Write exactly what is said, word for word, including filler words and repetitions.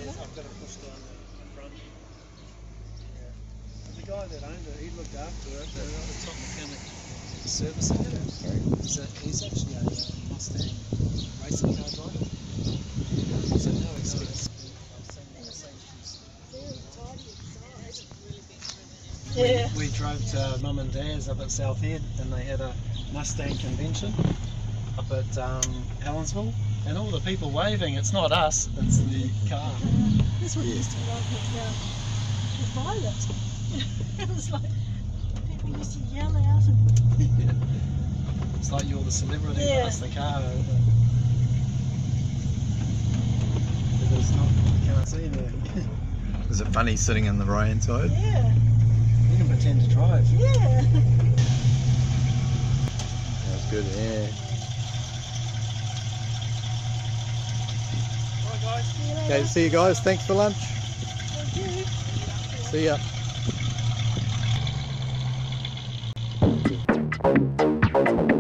I've got to push down the front. Yeah. And the guy that owned it, he looked after it. The, the top mechanic servicing it. He's, a, he's actually a uh, Mustang racing car driver. So no excuse. Yeah. We, we drove to Mum and Dad's up at South Head, and they had a Mustang convention up at um, Helensville, and all the people waving, it's not us, it's the car. That's what he used to love with, uh, with Violet. It was like, people used to yell out and... Yeah. It's like you're the celebrity Yeah. past the car. But it's not, you can't see there. Is it funny sitting in the right hand side? Yeah. You can pretend to drive. Yeah. That's good, yeah. Bye guys. See you later. Okay, see you guys. Thanks for lunch. Thank you. See ya.